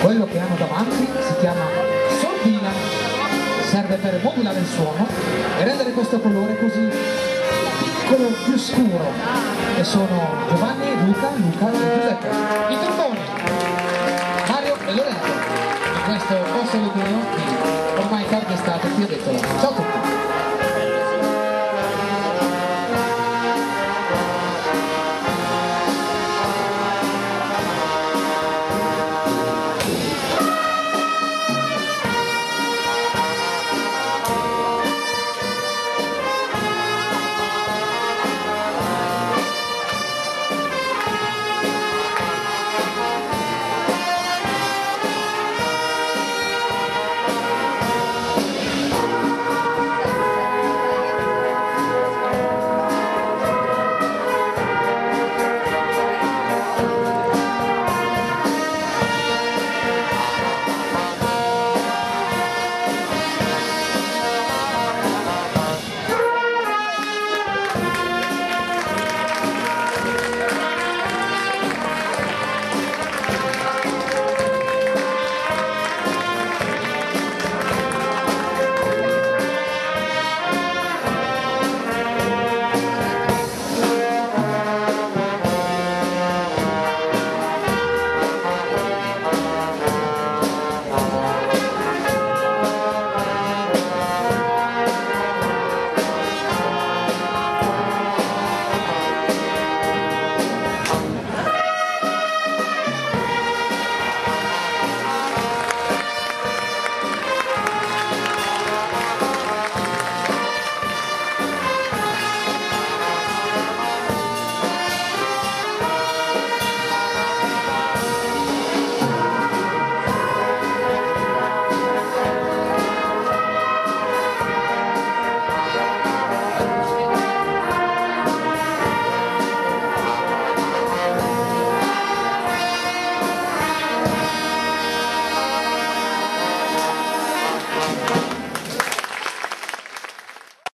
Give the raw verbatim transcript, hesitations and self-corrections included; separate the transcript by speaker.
Speaker 1: Quello che hanno davanti si chiama sordina, serve per modulare il suono e rendere questo colore così piccolo, più scuro. E sono Giovanni, Luca, Luca e Giuseppe. I tromboni, Mario e Lorenzo. In questo posto salutino, ormai tardi estate, qui ho detto ciao a tutti.